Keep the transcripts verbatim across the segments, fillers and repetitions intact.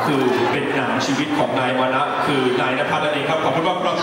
คือเป็นหนังชีวิตของนายมานะคือนายณภัทรนั่นเองครับขอบคุณมากครับ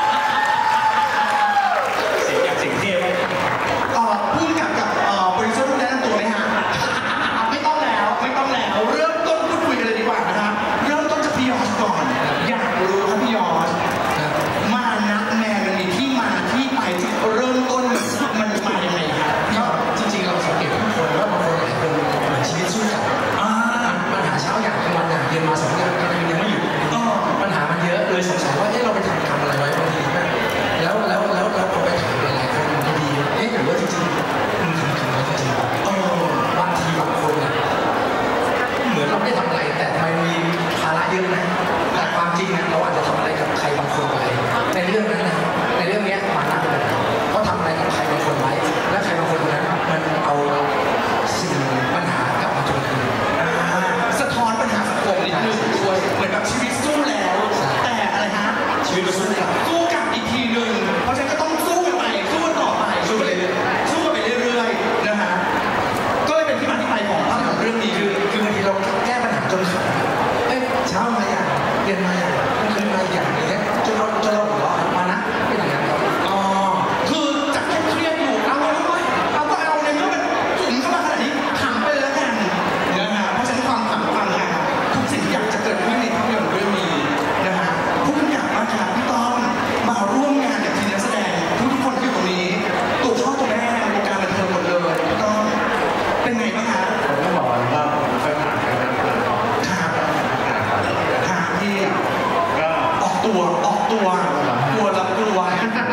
เสียงอยากเสียงเทพพูดกับกับบริษัทรุ่นแนะนำตัวไหมฮะไม่ต้องแล้วไม่ต้องแล้วเริ่มต้นพูดคุยกันเลยดีกว่านะครับเริ่มต้นจากพี่ยอชก่อนอยากรู้ครับพี่ยอชมานะแมนมันมีที่มาที่ไปที่เริ่มต้นมันมาอย่างไรครับก็จริงๆเราสังเกตทุกคนว่าบางคนหลายคนเหมือนชีวิตสู้กับปัญหาเช้าอย่างกลางวันอย่างเย็นมาสองอย่างยังยังไม่หยุดปัญหามันเยอะเลยสงสัยว่าเอ๊ะเราไปทำทำอะไรไว้บางทีแล้วแล้วแล้วเราพอไปถามหลายๆคนดีๆเอ๊ะหรือว่าจริงๆมันทำทำอะไรจริงๆเออบางทีบางคนเนี่ยเหมือนเราไม่ได้ทำอะไรแต่ทำไมมีภาระเยอะนะแต่ความจริงเนี่ยเราอาจจะทำอะไรกับใครบางคนไปในเรื่องนั้นนะในเรื่องนี้มานะเป็นแบบเขาทำอะไรกับใครบางคนไว้และใครบางคนนั้นมันเอาสิ่งปัญหากลับมาทวงคืนสะท้อนปัญหาสังคมนิดนึงด้วยเหมือนแบบชีวิตสู้แล้วแต่อะไรฮะชีวิตเราสู้กลับสู้กลับอีกทีหนึ่งเพราะฉะนั้นก็ต้องสู้กันไปสู้กันต่อไปสู้ไปเรื่อยๆสู้กันไปเรื่อยๆนะฮะก็เลยเป็นที่มาที่ไปของภาพยนตร์เรื่องนี้คือคือบางทีเราแก้ปัญหาจนขาดเอ้ยเช้ามาอย่างเย็นมาอย่างคืนมาอย่างอย่างเงี้ยจนเราจนเราหัวเราะมานะเป็นอย่างนั้นครับอ๋อคือจากเครียดอยู่เอาเอาเอาก็เอาในเมื่อมันถึงเข้ามาขนาดนี้ขำไปเลยแล้วกันนะฮะเพราะฉะนั้นความขำความฮาทุกสิ่งอยากจะเกิดขึ้นในภาพยนตร์เรื่องนี้นะฮะผู้กำกับบ้างครับพี่ต้อมมาร่วมงานกับทีมนักแสดงทุกๆคนที่อยู่ตรงนี้ตัวพ่อตัวแม่ในวงการบันเทิงหมดเลยพี่ต้อมเป็นไงบ้างคะผมก็บอกว่าผมเคยผ่านไปแล้วครับครับที่ก็ออกตัวออกตัวกลัวรับกลัวใช่เหมือน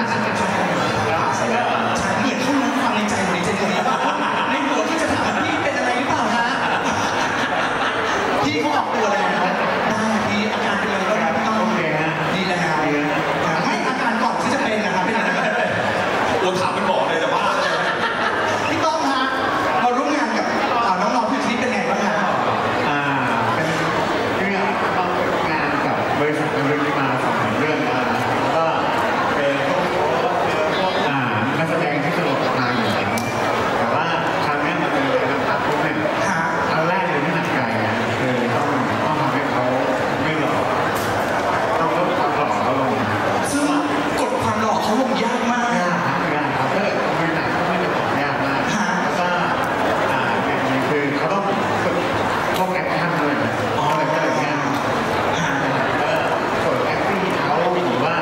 เขารู้ความในใจในใจนี้ในหัวที่จะถามพี่เป็นอะไรหรือเปล่าฮะพี่เขาออกตัวแล้วได้พี่อาการเป็นอะไรบ้างพี่ต้อมโอเคฮะดีแล้วไม่อาการก่อนที่จะเป็นนะครับเป็นอะไรโอ้ถามเป็นหมอเลยแต่ว่าพี่ต้อมฮะมาร่วมงานกับน้องๆที่นี่เป็นไงบ้างฮะอ่าเป็นเรื่องต้องงานกับบริษัทเรื่องนี้มาสองเรื่องแล้วก็เป็นพวกพวกอ่านักแสดงที่สนุกมาอยู่แล้วแต่ว่าครั้งนี้มาเป็นนักพัฒน์พวกเนี่ยครั้งแรกเลยที่หนักใจคือต้องต้องทำให้เขาไม่หล่อต้องลดความหล่อเขาลงซึ่งกดความหล่อเขาลงยากมากยากยากครับถ้าเกิดไม่หนักก็ไม่ได้หล่อยากมากแล้วก็อ่าเนี่ยคือเขาต้องฝึกพวกแอคชั่นด้วยอ๋ออะไรก็เลยง่ายส่วนแอคติ้งเขาหรือว่า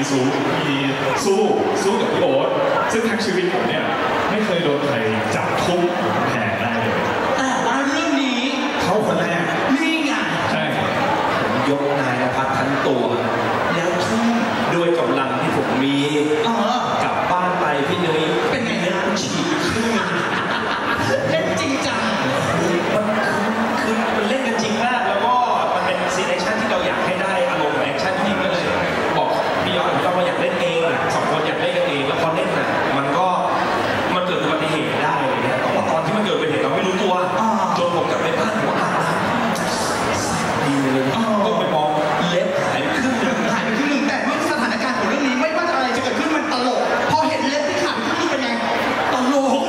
สู้มีสู้สู้กับพี่โอ๊ตซึ่งทั้งชีวิตผมเนี่ยไม่เคยโดนใครจับทุบหรือแทงได้เลยแต่ว่าเรื่องนี้เขาคนแรกนี่ไงใช่ผมยกนายนภัสทั้งตัวแล้วทุ่มด้วยกำลังที่ผมมีเออกลับบ้านไปพี่นุ้ยเป็นไงนะฉีกขึ้นเล่นจริงจังมันคือมันเล่นกันจริงมากแล้วก็มันเป็นซีนแอคชั่นที่เราอยากให้ได้อารมณ์แอคชั่นจริงก็เลยบอกพี่ยอดพี่ยอดว่าอยากเล่นเองอ่ะสองคนอยากเล่นกันเองแล้วพอเล่นอ่ะมันก็มันเกิดอุบัติเหตุได้เลยเนี่ยแต่ว่าตอนที่มันเกิดอุบัติเหตุเราไม่รู้ตัวจนผมกลับไปบ้านผมว่าอาบน้ำดีเลยก็ไปมองเล็บหายไปครึ่งหนึ่งหายไปครึ่งหนึ่งแต่ด้วยสถานการณ์ของเรื่องนี้ไม่ว่าอะไรจะเกิดขึ้นมันตลกพอเห็นเล็บที่ขาดครึ่งหนึ่งเป็นไงตลก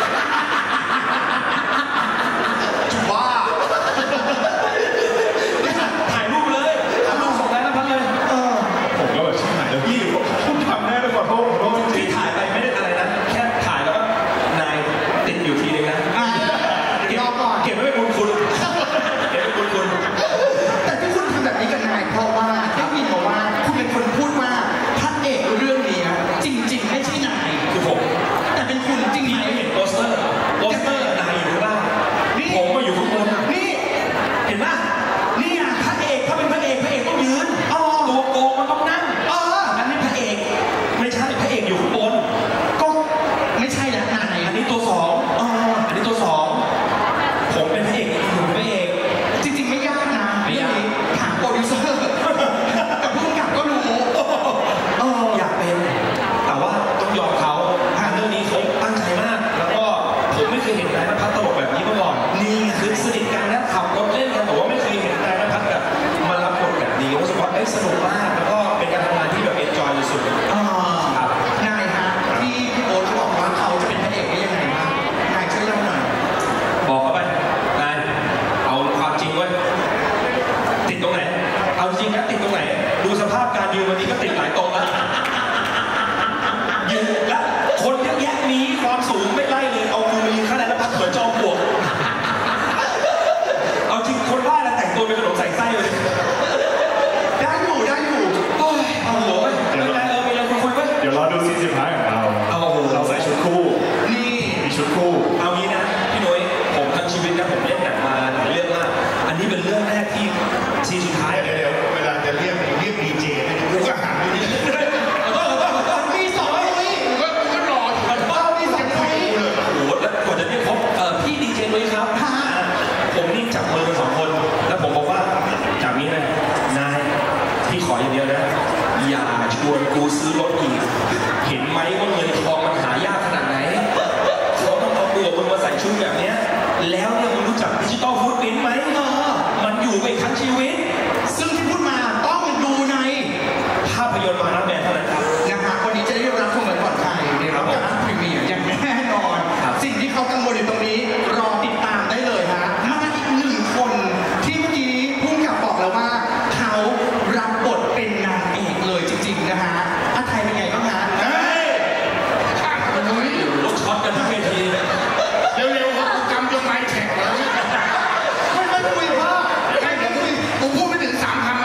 ว้าถ่ายรูปเลยถ่ายรูปส่งนายนภัสเลยเออผมก็แบบชิบหายแล้วพี่ผมทำแน่เลยขอโทษขอโทษจริที่งถ่ายไปไม่ได้อะไรนะแค่ถ่ายแล้วก็นายติดอยู่ทีนึงนะอ่ะเดี๋ยวรอก่อนเก็บไว้เป็นบุญคุณเก็บไว้เป็นบุญคุณแต่ที่คุณทำแบบนี้กับนายเพราะว่าได้ยินมาว่าคุณเป็นคนพูดว่าพระเอกเรื่องนี้จริง ๆ ไม่ใช่นายคือผมแต่เป็นคุณจริงพี่ไหมไม่เห็นโปสเตอร์โปสเตอร์นายอยู่ข้างล่างนี่ผมมาอยู่ข้างบนนี่เห็นไหมนี่อ่ะพระเอกถ้าเป็นพระเอกพระเอกต้องยืนอ๋อตัวโกงมันต้องนั่งเอออันนี้พระเอกไม่ใช่พระเอกอยู่ข้างบนก็ไม่ใช่แล้วนายอันนี้ตัวสองเอออันนี้ตัวสองผมเป็นพระเอกผมเป็นพระเอกจริง ๆ ไม่ยากนะไม่ยากเรื่องนี้ถามโปรดิวเซอร์กับผู้กำกับก็รู้เอออยากเป็นแต่ว่าต้องยอมเขาเรื่องนี้เขาตั้งใจมาก แล้วก็ผมไม่เคยเห็นนายนภัสตลกแบบนี้มาก่อนนี่คือสนิทกันนะขับรถเล่นกันแต่ว่าไม่เคยเห็นนายนภัสแบบมารับบทแบบนี้รู้สึกว่าเอ้ยสนุกมากแล้วก็เป็นการทำงานที่แบบเอนจอยสุดอ่าๆครับนายฮะที่พี่โอ๊ตเขาบอกว่าเขาจะเป็นพระเอกได้ยังไงบ้างนายช่วยเล่าหน่อยบอกเขาไปนายเอาความจริงเว้ยติดตรงไหนเอาจริงนะติดตรงไหนดูสภาพการยืนวันนี้ก็ติดหลายตรงแล้วยืนแล้วคนเยอะแยะนี้ความสูงไม่ไล่เลยเอามือมายืนข้างในแล้วพัดเหมือนจอมปลวกเอาจริงคนบ้าแล้วแต่งตัวเป็นขนมใส่ไส้เลยได้อยู่ได้อยู่โอ้ยโอ้โหไม่เป็นไรเออมีอะไรคุยๆไว้ๆเดี๋ยวรอดูซีนสุดท้ายของเราเอาเราใส่ชุดคู่นี่มีชุดคู่เอางี้นะพี่นุ้ยผมทั้งชีวิตนะผมเล่นหนังมาหลายเรื่องมากอันนี้เป็นเรื่องแรกที่ซีนสุดท้ายเดี๋ยวเดี๋ยวเวลาจะเรียกเรียกดีเจไม่ได้ดูก็หันดูนี่มีสองคุยกูก็กูก็รออยู่เรามีสองคุยเลยโอ้โหแล้วกว่าจะเรียกพบเอ่อพี่ดีเจนุ้ยครับฮะผมนี่จับมือกันสองคน แล้วผมบอกว่าจากนี้นะนายพี่ขออย่างเดียวนะ อย่าชวนกูซื้อรถอีก เห็นไหมว่าเงินทองมันหายากขนาดไหนเขาต้องเอาตัวมึงมาใส่ชุดแบบเนี้ยแล้วเนี่ยมึงรู้จักดิจิตอลฟุตปริ้นท์ไหมเออมันอยู่ไปทั้งชีวิตซึ่งที่พูดมาต้องดูในภาพยนตร์มานับแบนเท่านั้นครับนะฮะวันนี้จะได้รับชมกันก่อนใครในรับการพรีเมียร์อย่างแน่นอนครับสิ่งที่เขากังวลอยู่ตรงนี้รอติดตามได้เลยฮะมาอีกหนึ่งคนที่เมื่อกี้พุ่งกับบอกแล้วว่าเขารับบทเป็นนางเอกเลยจริง ๆ นะฮะอาไทยเป็นไงบ้างฮะเฮ้ยมันนุ้ยรถช็อตกันทั้งเวทีเร็วๆครับกูจำจนไม้แข็งแล้วไม่ไม่คุยว่าใช่เดี๋ยวกูกูพูดไม่ถึงสามคำ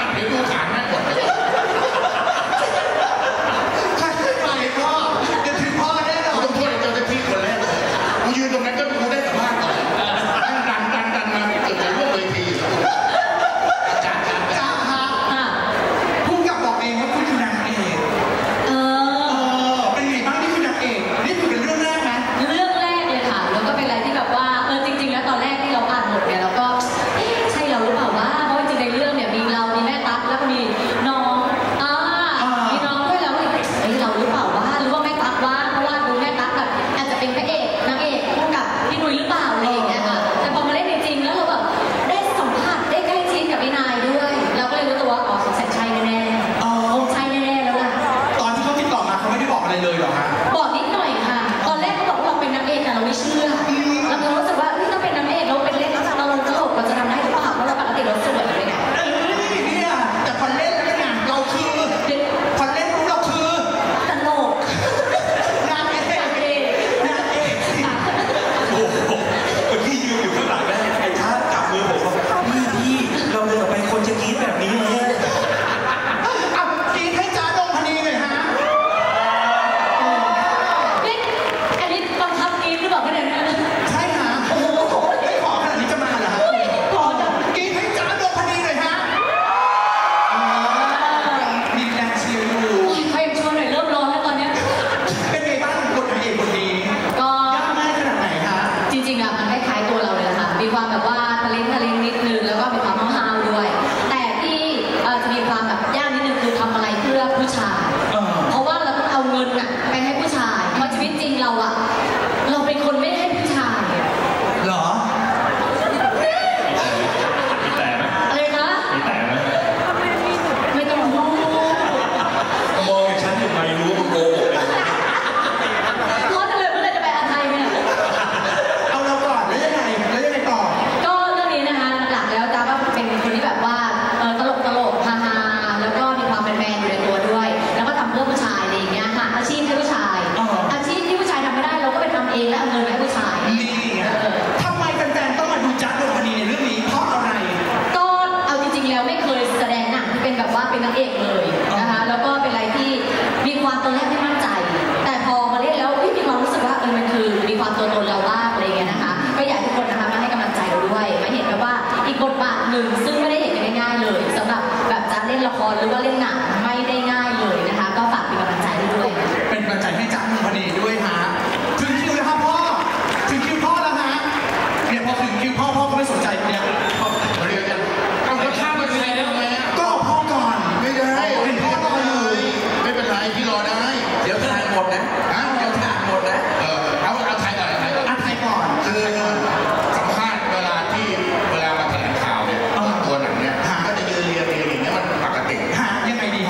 เป็นนางเอกเลยนะคะแล้วก็เป็นอะไรที่มีความตอนแรกไม่มั่นใจ แต่พอมาเล่นแล้วมีความรู้สึกว่าเออมันคือมีความตัวตนเราบ้างอะไรเงี้ยนะคะก็อยากทุกคนนะคะมาให้กำลังใจเราด้วยมาเห็นแบบว่าอีกบทบาทหนึ่งซึ่งไม่ได้เห็นกันง่ายๆเลยสำหรับแบบจะเล่นละครหรือว่าเล่นหนังไม่ได้ง่ายเลยนะคะก็ฝากเป็นกำลังใจด้วยเป็นกำลังใจให้จ๊ะนงพนีด้วยฮะถึงคิวแล้วครับพ่อถึงคิวพ่อแล้วฮะเนี่ยพอถึงคิวพ่อพ่อก็ไม่สนใจเนี่ยพ่อเรียกกันเอาก็ข้ามไปเลยได้ไหมก็เอาพ่อก่อนไม่ได้เห็นพ่อรอเลยไม่เป็นไรพี่รอได้เดี๋ยวถ่ายหมดนะฮะเดี๋ยวถ่ายหมดนะเออเอาเอาถ่ายก่อนถ่ายก่อนถ่ายก่อนคือสัมภาษณ์เวลาที่เวลามาแถลงข่าวเนี่ยตัวหนังเนี่ยก็จะยืนเรียงเรียงอย่างเงี้ยมันปกติฮะยังไงดี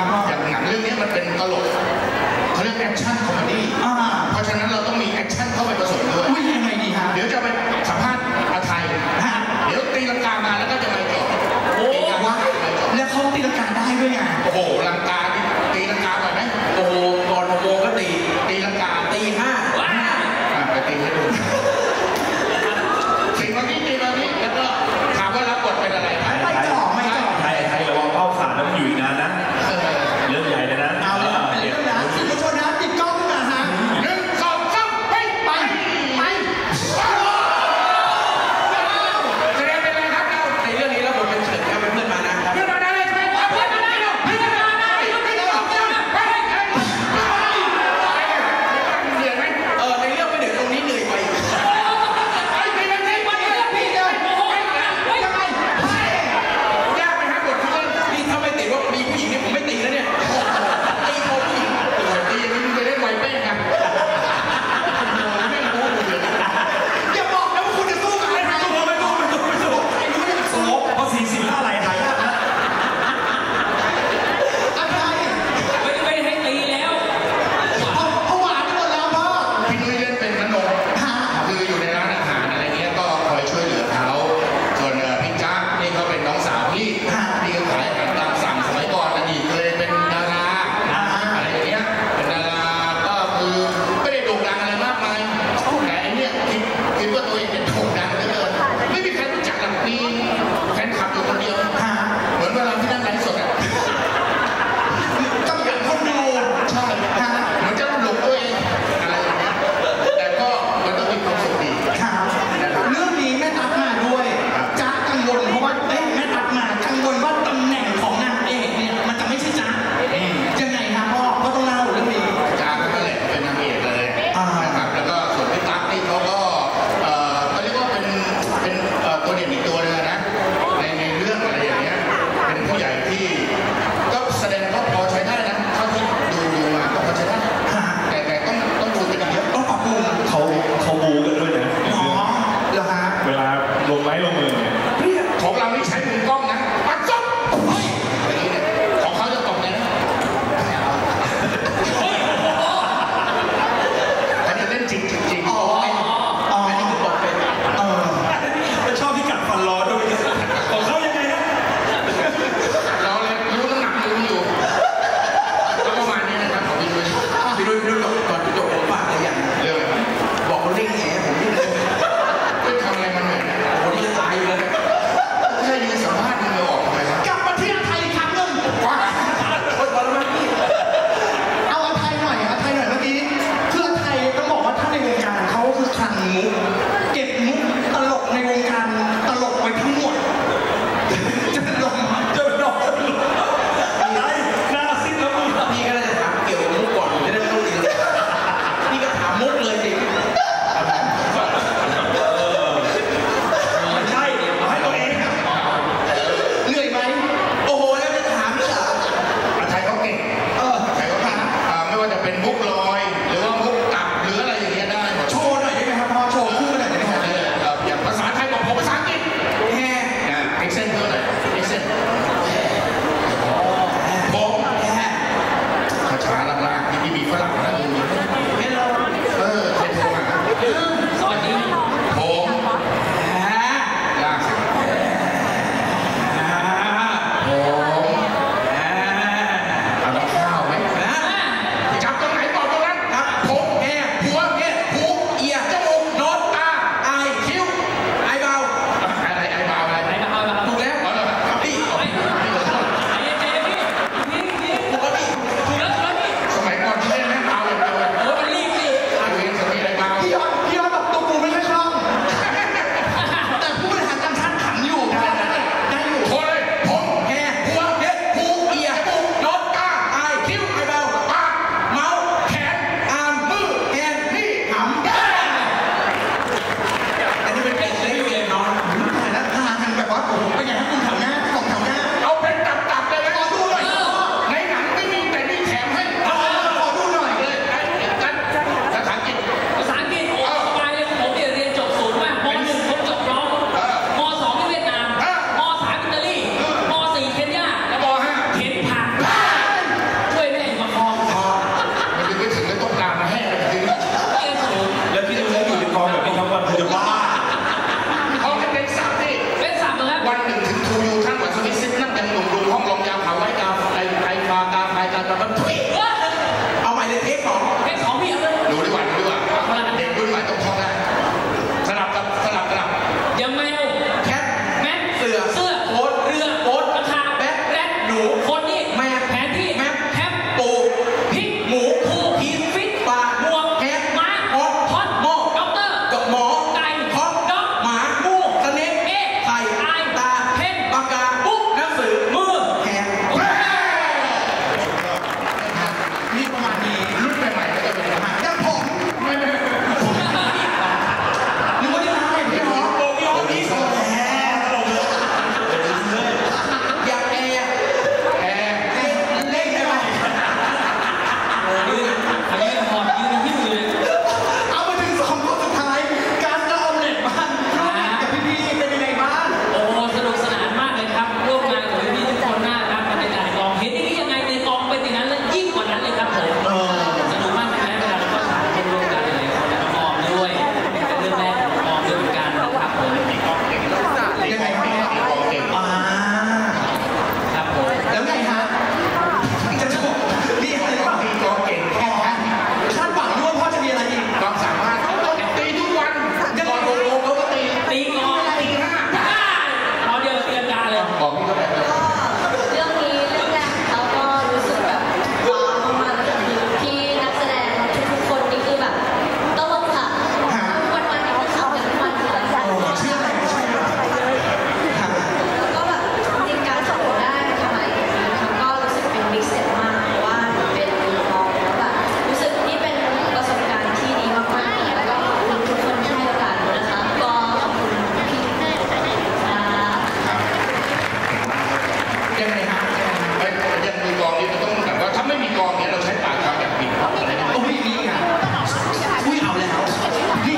ยังไงฮะไอ้ยังมีกองนี้มันต้องแบบว่าถ้าไม่มีกองเนี่ยเราใช้ปากคำแบบปิดอะไรนะโอ้ยนี่ไงอุ้ยเอาแล้วนี่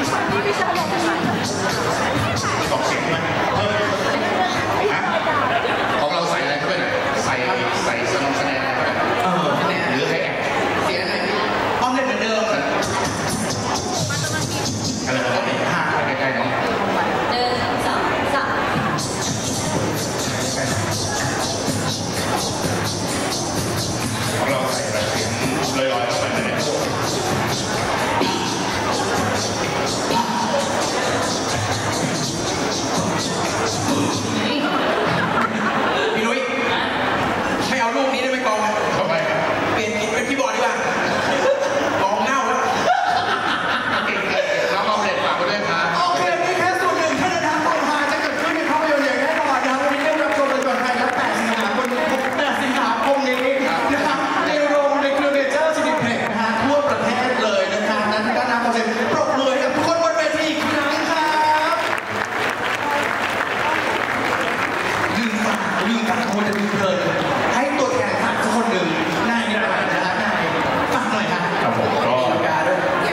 ตอกเสียงไหมเพิ่มฮะของเราใส่อะไรเข้าไปหน่อยใส่ใส่สนองแสดงอะไรเข้าไปเออหรือให้แอบเสียงอะไรออมเล็ตเหมือนเดิมอะไรแบบนี้ห้าใกล้ๆน้องหนึ่งสองสามของเราใส่แบบเสียงลอยๆเข้าไปในนี้พี่นุ้ยไม่เอารูปนี้ได้ไหมกองเข้าไปครับเปลี่ยนเป็นพี่บอลดีกว่ากองเน่าแล้วน้องเอาเด็ดฝากไปด้วยครับโอเคนี่แค่ส่วนหนึ่งเท่านั้นนะครับความฮาจะเกิดขึ้นในภาพยนตร์อย่างแน่นอนนะครับวันนี้ได้รับชมในวันไทยและแปดสิงหาคมแปดสิงหาคมนี้นะครับในโรงในเครือเมเจอร์ซินิเพล็กซ์นะฮะทั่วประเทศเลยนะครับนั้นด้านหน้าขอเสียงปรบมือให้กับทุกคนบนเวทีอีกครั้งครับลืมฝากลืมฝากคนจะลืมเพลินให้ตัวแทนฝากสักคนหนึ่งนายนี่แหละนะฮะนายฝากหน่อยครับครับผมก็ปากกาด้วย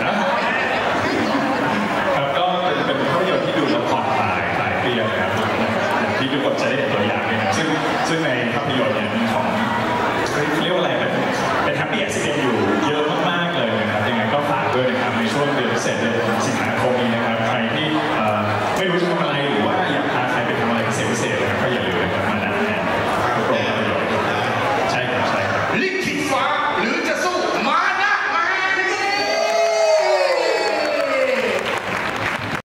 นะครับก็เป็นเป็นภาพยนตร์ที่ดูแล้วผ่อนคลายคลายเครียดนะครับอย่างที่ทุกคนจะได้เห็นตัวอย่างเนี่ยนะซึ่งซึ่งในภาพยนตร์